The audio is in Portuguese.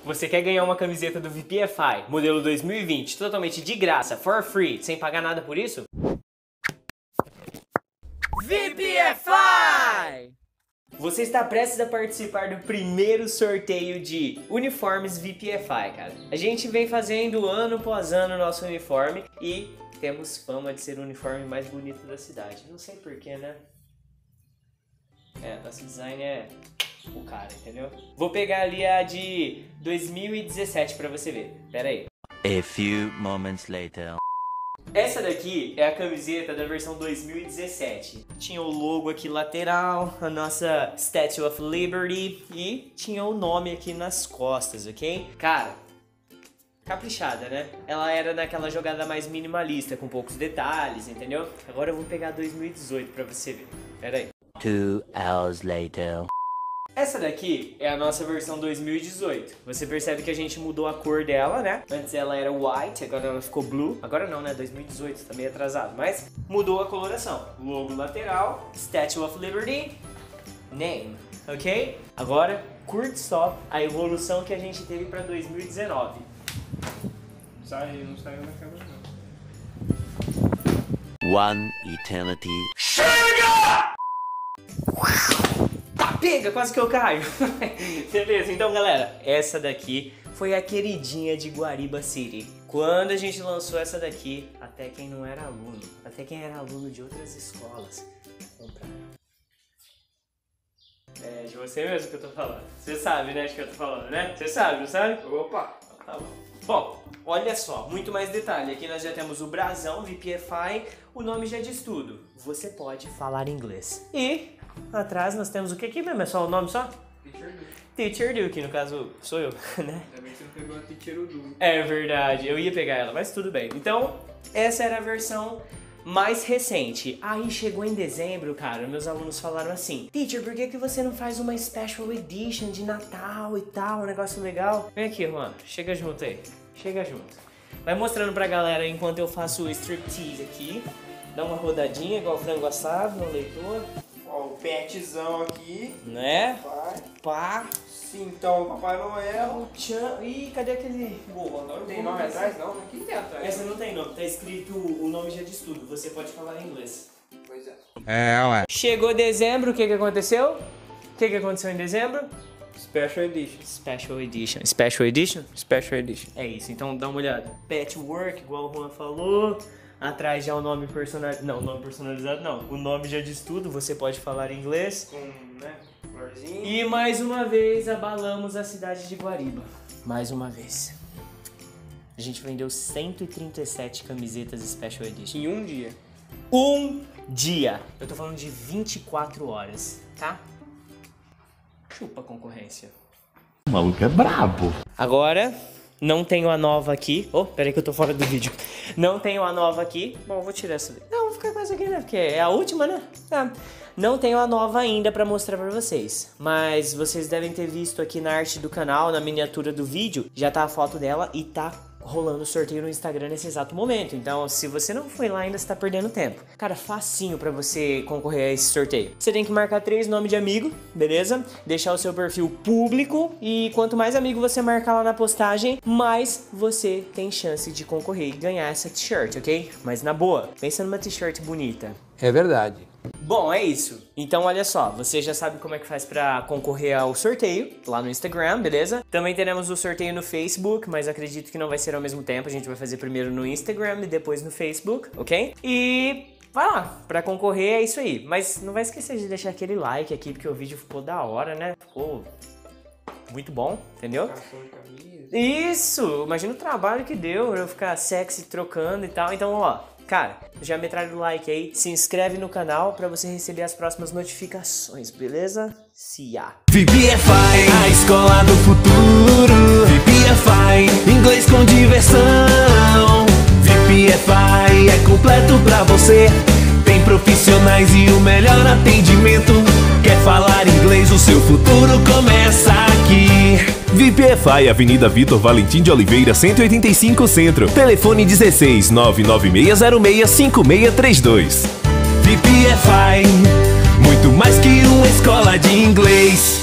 Você quer ganhar uma camiseta do VPFI, modelo 2020, totalmente de graça, for free, sem pagar nada por isso? VPFI! Você está prestes a participar do primeiro sorteio de uniformes VPFI, cara. A gente vem fazendo ano após ano o nosso uniforme e temos fama de ser o uniforme mais bonito da cidade. Não sei porquê, né? Nosso design é o cara, entendeu? Vou pegar ali a de 2017 pra você ver. Pera aí. A few moments later. Essa daqui é a camiseta da versão 2017. Tinha o logo aqui lateral, a nossa Statue of Liberty e tinha o nome aqui nas costas, ok? Cara, caprichada, né? Ela era naquela jogada mais minimalista, com poucos detalhes, entendeu? Agora eu vou pegar 2018 pra você ver. Pera aí. 2 hours later. Essa daqui é a nossa versão 2018. Você percebe que a gente mudou a cor dela, né? Antes ela era white, agora ela ficou blue. Agora não, né? 2018, tá meio atrasado. Mas mudou a coloração. Logo lateral, Statue of Liberty, name, ok? Agora, curte só a evolução que a gente teve pra 2019. Não saiu na câmera não. One eternity. Chega! Tá, pega, quase que eu caio. Beleza, então galera, essa daqui foi a queridinha de Guariba City. Quando a gente lançou essa daqui, até quem não era aluno, até quem era aluno de outras escolas, compraram. É de você mesmo que eu tô falando. Você sabe, né, de que eu tô falando, né? Você sabe, não sabe? Opa! Tá bom. Bom, olha só, muito mais detalhe. Aqui nós já temos o brasão, VPFI, o nome já diz tudo. Você pode falar inglês. E atrás nós temos o que aqui mesmo? É só o nome só? Teacher Duke. Teacher Duke, no caso sou eu, né? Ainda bem que você não pegou a Teacher Duke. É verdade, eu ia pegar ela, mas tudo bem. Então, essa era a versão mais recente. Aí chegou em dezembro, cara, meus alunos falaram assim: Teacher, por que você não faz uma Special Edition de Natal e tal, um negócio legal? Vem aqui, Juan, chega junto aí, chega junto. Vai mostrando pra galera enquanto eu faço o striptease aqui. Dá uma rodadinha igual frango assado no leitor. Ó, o petzão aqui. Né? Vai. Pá. Então, Papai Noel. Tchan. Ih, cadê aquele... Boa, agora não tem nome atrás, não? O que tem atrás? Essa não tem nome, tá escrito o nome já diz tudo. Você pode falar em inglês. Pois é. Ué. Chegou dezembro, o que aconteceu? O que aconteceu em dezembro? Special Edition. Special Edition. Special Edition? Special Edition. É isso, então dá uma olhada. Patchwork, igual o Juan falou. Atrás já o nome personalizado. Não, o nome personalizado não. O nome já diz tudo, você pode falar em inglês. Com, né, florzinha. E mais uma vez abalamos a cidade de Guariba. Mais uma vez. A gente vendeu 137 camisetas Special Edition. Em um dia. Um dia. Eu tô falando de 24 horas, tá? Chupa a concorrência. O maluco é brabo. Agora, não tenho a nova aqui. Oh, peraí que eu tô fora do vídeo. Não tenho a nova aqui. Bom, eu vou tirar essa daí. Não, vou ficar com essa aqui, né? Porque é a última, né? Não tenho a nova ainda pra mostrar pra vocês. Mas vocês devem ter visto aqui na arte do canal, na miniatura do vídeo, já tá a foto dela e tá rolando o sorteio no Instagram nesse exato momento. Então, se você não foi lá ainda, você tá perdendo tempo. Cara, facinho pra você concorrer a esse sorteio. Você tem que marcar 3 nomes de amigo, beleza? Deixar o seu perfil público e quanto mais amigo você marcar lá na postagem, mais você tem chance de concorrer e ganhar essa t-shirt, ok? Mas na boa, pensa numa t-shirt bonita. É verdade. Bom, é isso. Então, olha só, você já sabe como é que faz pra concorrer ao sorteio lá no Instagram, beleza? Também teremos o sorteio no Facebook, mas acredito que não vai ser ao mesmo tempo. A gente vai fazer primeiro no Instagram e depois no Facebook, ok? E vai lá, pra concorrer é isso aí. Mas não vai esquecer de deixar aquele like aqui, porque o vídeo ficou da hora, né? Ficou muito bom, entendeu? Isso! Imagina o trabalho que deu eu ficar sexy trocando e tal. Então, ó, cara, já metralha o like aí, se inscreve no canal pra você receber as próximas notificações, beleza? See ya! VPFI, a escola do futuro. VPFI, inglês com diversão. VPFI é completo pra você. Tem profissionais e o melhor atendimento. Quer falar inglês, o seu futuro começa aqui. VPFI, Avenida Vitor Valentim de Oliveira, 185 Centro. Telefone 16 99606 5632. VPFI, muito mais que uma escola de inglês.